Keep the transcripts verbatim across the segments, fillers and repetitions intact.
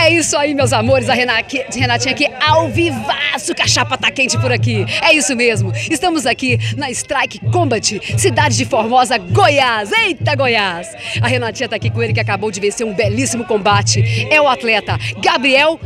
É isso aí, meus amores, a Renatinha aqui ao vivaço, que a chapa tá quente por aqui. É isso mesmo, estamos aqui na Strike Combat, cidade de Formosa, Goiás. Eita, Goiás! A Renatinha tá aqui com ele que acabou de vencer um belíssimo combate. É o atleta Gabriel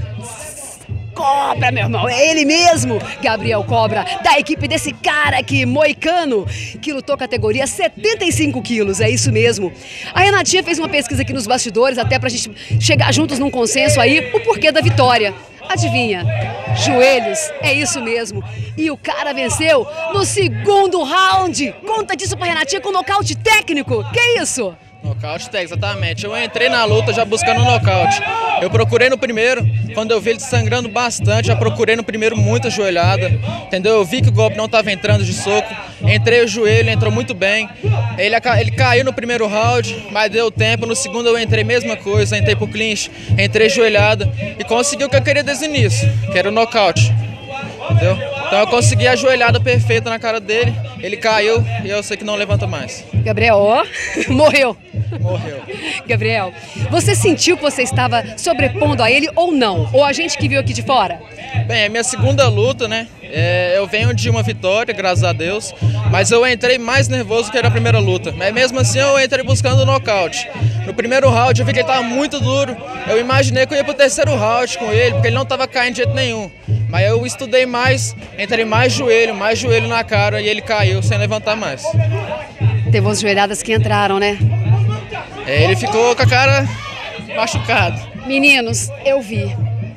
Cobra, meu irmão, é ele mesmo, Gabriel Cobra, da equipe desse cara aqui, moicano, que lutou categoria setenta e cinco quilos, é isso mesmo. A Renatinha fez uma pesquisa aqui nos bastidores, até pra gente chegar juntos num consenso aí, o porquê da vitória. Adivinha? Joelhos, é isso mesmo. E o cara venceu no segundo round. Conta disso pra Renatinha com nocaute técnico. Que isso? Nocaute técnico, exatamente. Eu entrei na luta já buscando um nocaute. Eu procurei no primeiro, quando eu vi ele sangrando bastante, já procurei no primeiro muita joelhada, entendeu? Eu vi que o golpe não estava entrando de soco, entrei o joelho, entrou muito bem. Ele, ele caiu no primeiro round, mas deu tempo. No segundo eu entrei mesma coisa, entrei pro clinch, entrei joelhada e consegui o que eu queria desde o início, que era o nocaute, entendeu? Então eu consegui a joelhada perfeita na cara dele, ele caiu e eu sei que não levanta mais. Gabriel, ó, morreu. Morreu. Gabriel, você sentiu que você estava sobrepondo a ele ou não? Ou a gente que viu aqui de fora? Bem, é minha segunda luta, né? É, eu venho de uma vitória, graças a Deus, mas eu entrei mais nervoso que na primeira luta. Mas mesmo assim eu entrei buscando o nocaute. No primeiro round eu vi que ele estava muito duro, eu imaginei que eu ia pro terceiro round com ele, porque ele não estava caindo de jeito nenhum. Mas eu estudei mais, entrei mais joelho, mais joelho na cara e ele caiu sem levantar mais. Teve umas joelhadas que entraram, né? É, ele ficou com a cara machucada. Meninos, eu vi.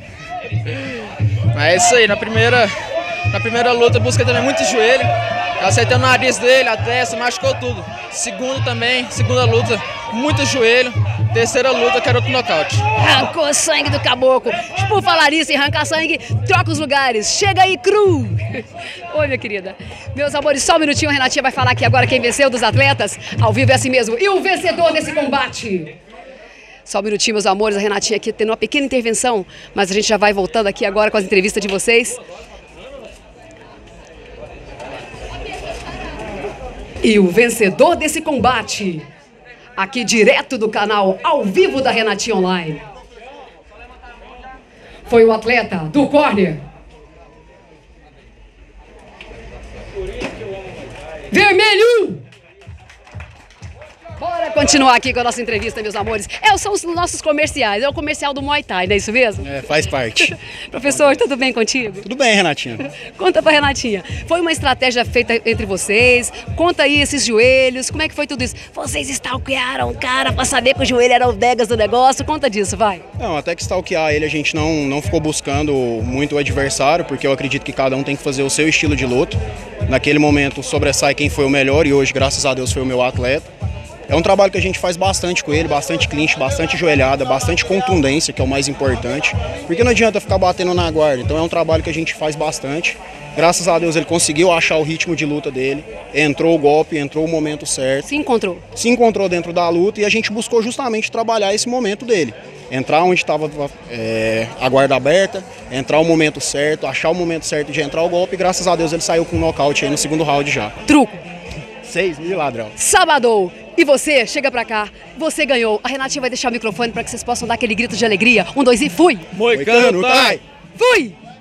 Mas é isso aí, na primeira, na primeira luta eu busquei também muito joelho. Eu acertei o nariz dele, a testa, machucou tudo. Segundo também, segunda luta, muito joelho. Terceira luta, quero outro nocaute. Arrancou sangue do caboclo. Por falar isso, em arrancar sangue, troca os lugares. Chega aí, cru. Oi, minha querida. Meus amores, só um minutinho, a Renatinha vai falar aqui agora quem venceu dos atletas. Ao vivo é assim mesmo. E o vencedor desse combate? Só um minutinho, meus amores, a Renatinha aqui tendo uma pequena intervenção, mas a gente já vai voltando aqui agora com as entrevistas de vocês. E o vencedor desse combate, aqui direto do canal ao vivo da Renatinha Online, foi o atleta do corner vermelho. Bora continuar aqui com a nossa entrevista, meus amores. É, são os nossos comerciais, é o comercial do Muay Thai, não é isso mesmo? É, faz parte. Professor, tudo bem contigo? Tudo bem, Renatinha. Conta pra Renatinha, foi uma estratégia feita entre vocês? Conta aí esses joelhos, como é que foi tudo isso? Vocês stalkearam o cara pra saber que o joelho era o Vegas do negócio? Conta disso, vai. Não, até que stalkear ele a gente não, não ficou buscando muito o adversário, porque eu acredito que cada um tem que fazer o seu estilo de luta. Naquele momento sobressai quem foi o melhor e hoje, graças a Deus, foi o meu atleta. É um trabalho que a gente faz bastante com ele, bastante clinch, bastante joelhada, bastante contundência, que é o mais importante, porque não adianta ficar batendo na guarda, então é um trabalho que a gente faz bastante. Graças a Deus ele conseguiu achar o ritmo de luta dele, entrou o golpe, entrou o momento certo. Se encontrou. Se encontrou dentro da luta e a gente buscou justamente trabalhar esse momento dele. Entrar onde estava é, a guarda aberta, entrar o momento certo, achar o momento certo de entrar o golpe e graças a Deus ele saiu com um nocaute aí no segundo round já. Truco. Seis mil ladrão. Sabadão. E você, chega pra cá, você ganhou. A Renatinha vai deixar o microfone para que vocês possam dar aquele grito de alegria. Um, dois e fui! Moicano, Thai! Fui!